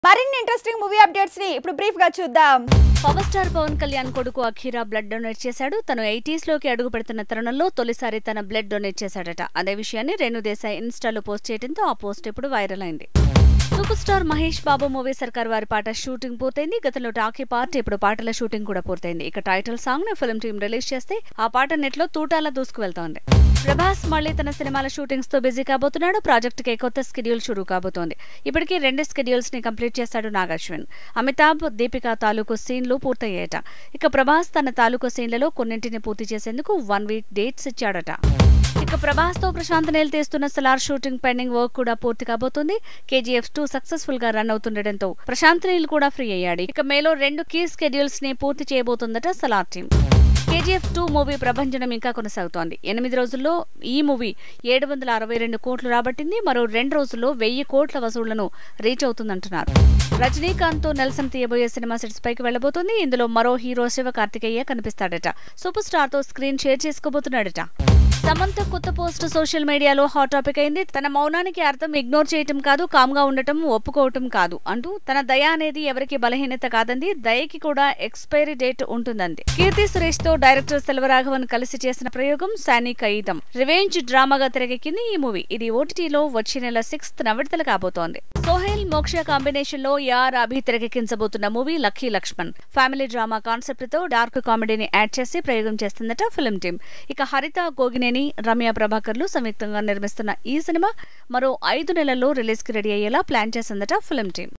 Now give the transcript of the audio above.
మరిన్ని interesting movie updates ని ఇప్పుడు బ్రీఫ్ గా చూద్దాం. పవర్ స్టార్ పవన్ కళ్యాణ్ కొడుకు అఖీరా బ్లడ్ డొనేట్ చేశాడు. తను 80s లోకి అడుగు పెడుతున్న తరుణంలో తొలిసారి తన బ్లడ్ డొనేట్ చేశాడట. అదే విషయాన్ని రేణు దేశాయ్ ఇన్స్టాలో పోస్ట్ చేయడంతో ఆ పోస్ట్ ఇప్పుడు వైరల్ అయింది. Super star Mahesh Babu movie Sarkar Vaari పాట షూటింగ్ పూర్తయింది. గతంలో టాకీ పార్ట్, ఇప్పుడు పాటల షూటింగ్ కూడా పూర్తయింది. ఇక టైటిల్ సాంగ్ ను ఫిల్మ్ టీం రిలీజ్ చేస్తే ఆ పాట నెట్ లో తూటాలా దూసుకువెళ్తోంది. ప్రభాస్ మళ్లీ తన సినిమాల షూటింగ్స్ తో బిజీ కాబోతున్నాడు. ప్రాజెక్ట్ కి కొత్త స్కెడ్యూల్ షురూ కాబోతోంది. ఇప్పటికీ 2 స్కెడ్యూల్స్ ని కంప్లీట్ చేశాడు నాగార్జున. అమితాబ్, దీపిక తాలూకు సీన్లు పూర్తయ్యాయట. ఇక ప్రభాస్ తన తాలూకు సీన్లలో కొన్నింటిని పూర్తి చేసేందుకు 1 వీక్ డేట్స్ ఇచ్చాడట. ఇక ప్రభాస్ తో ప్రశాంత్ నీల్ తీస్తున్న సలార్ షూటింగ్ పెండింగ్ వర్క్ కూడా పూర్తి కాబోతుంది. KGF 2 సక్సెస్ఫుల్ గా రన్ అవుతుండటంతో ప్రశాంత్ నీల్ కూడా ఫ్రీ అయ్యాడు. ఇక మేలో 2 కీ స్కెడ్యూల్స్ ని పూర్తి చేయబోతుందట సలార్ టీం. KGF 2 మూవీ ప్రభంజనం ఇంకా కొనసాగుతోంది. 8 రోజుల్లో ఈ మూవీ 762 కోట్లు రాబట్టింది. మరో 2 రోజుల్లో 1000 కోట్ల వసూళ్లను రీచ్ అవుతుందంటున్నారు. రజనీకాంత్ తో నెల్సన్ తీయబోయే సినిమా సెట్స్ పైకి వెళ్లబోతుంది. ఇందులో మరో హీరో శివకార్తికేయ కనిపిస్తాడట. సూపర్ స్టార్ తో స్క్రీన్ షేర్ చేసుకోబోతున్నాడట. సమంత కొత్త పోస్ట్ సోషల్ మీడియాలో హాట్ టాపిక్ అయింది. తన మౌనానికి అర్థం ఇగ్నోర్ చేయటం కాదు, కామ్ గా ఉండటం, ఒప్పుకోవటం కాదు అంటూ తన దయ అనేది ఎవరికి బలహీనత కాదంది, దయకి కూడా ఎక్స్పైరీ డేట్ ఉంటుందంది. కీర్తి సురేష్ తో డైరెక్టర్ సెల్వరాఘవన్ కలిసి చేసిన ప్రయోగం సానీ కయీదం రివెంజ్ డ్రామాగా తెరకెక్కింది ఈ మూవీ. ఇది OTTలో వచ్చే నెల 6th విడుదల కాబోతోంది. సోహెల్ మోక్ష కాంబినేషన్ లో యార్ అభి తెరకెక్కించబోతున్న movie Lucky Lakshman. Family drama concept తో డార్క్ కామెడీని యాడ్ చేసి ప్రయోగం చేస్తుందట ఫిల్మ్ టీం. ఇక హరిత, గోగినేని, రమ్య ప్రభాకర్లు సంయుక్తంగా నిర్మిస్తున్న ఈ సినిమా మరో 5 నెలల్లో రిలీజ్ కి రెడీ అయ్యేలా ప్లాన్ చేసిందట ఫిల్మ్ టీం.